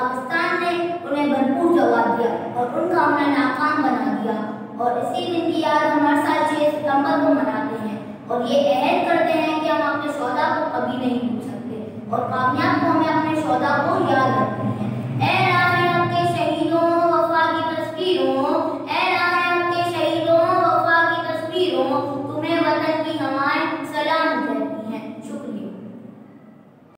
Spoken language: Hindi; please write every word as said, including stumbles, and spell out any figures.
पाकिस्तान ने उन्हें भरपूर जवाब दिया और उनका हमला नाकाम बना दिया। और इसी दिन की याद हम हर साल छह सितंबर को मनाते हैं और ये अहद करते हैं कि हम अपने शोहदा को कभी नहीं भूल सकते और कामयाब को हमें अपने शोहदा को याद रखते हैं। ऐ राहे हक़ के शहीदों, वफा की तस्वीरों,